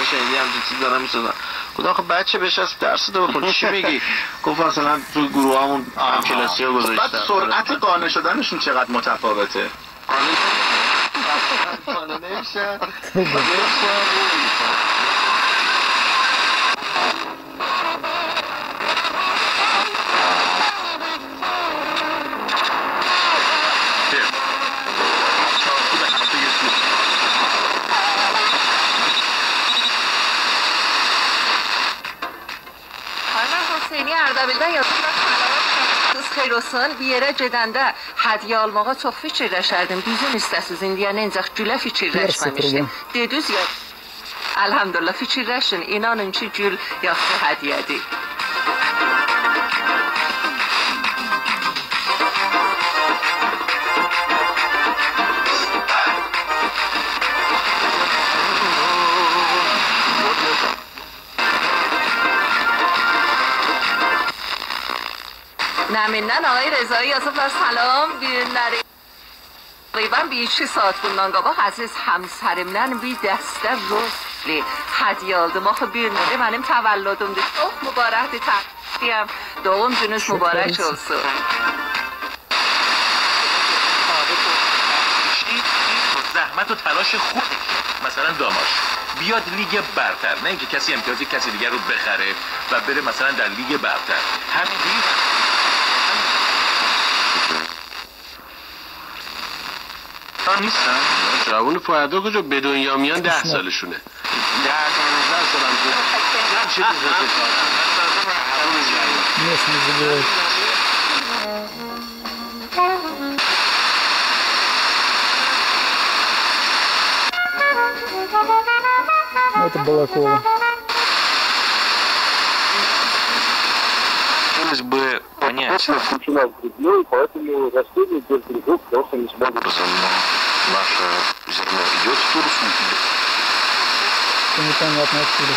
شنیدی همچین چیز دارم میسازن. گفتم آخه بچه بهش از درس تو بخون چی میگی؟ گفت مثلا تو گروه همون کلاسی ها گذاشتن. بعد سرعت قانع شدنشون چقدر متفاوته؟ قانع نمیشن. Ardabildədən yazırlar, qız xeyr olsun, bir yerə gedəndə hədiyyə almağa çox fikirləşərdim. Düzün istəsiz, indiyə nencək gülə fikirləşməmişdim. Dediniz ya, əlhamdülillah fikirləşin, inanın ki, gül yaxşı hədiyyədir. نمینن آقای رضایی yazıblar salam günləri Qeyban bir 2 saat bundan qabaq əziz həmsərimdən bir dəstə rosli hədiyyə aldım. Axı bir nömrə mənim təvəllüdümdür. Çox mübarəkdir, təqdiyəm. Doğum gününüz mübarək olsun. زحمت و تلاش خوب مثلا داماش بیاد لیگ برتر، نه اینکه کسی امتیاز کسی دیگر رو بخره و بره مثلا در لیگ برتر. همینجوری نیستن جوون پایدار کجا به دنیا میان 10 سالشونه 10-15 سالم چه Это Балакова. Хотелось бы понять. Поэтому растения без грибов просто не смогут. Наше зерно идет в Турцию. Это непонятно откуда.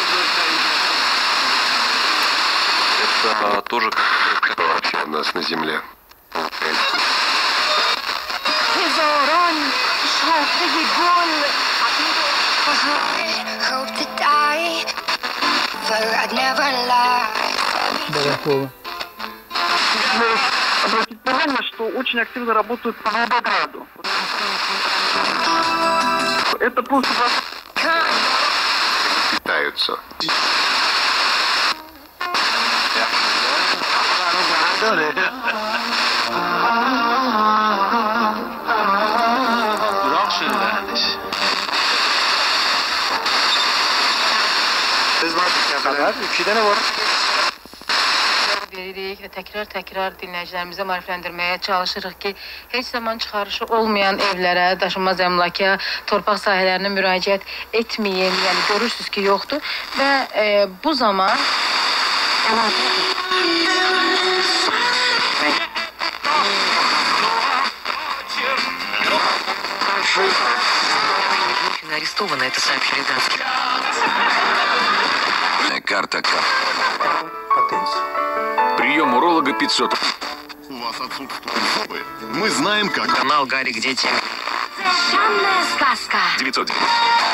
Это тоже как вообще у нас на земле. Балакова. Обратить внимание, что очень активно работают по Волгограду. Это просто Питаются. Durak şöyleniş. Biz ne kadar? 2 tane var. Veririk və təkrar dinləyicilərimizə maarifləndirməyə çalışırıq ki, heç zaman çıxarışı olmayan evlərə, daşınmaz əmlaka, torpaq sahələrinə müraciət etməyin, yəni görürsünüz ki, yoxdur və bu zaman Арестовано, это сообщили Данский. Карта. Прием уролога 500. У вас отсутствуют зубы. Мы знаем, как. Канал Гарик, дети. Священная сказка. 909.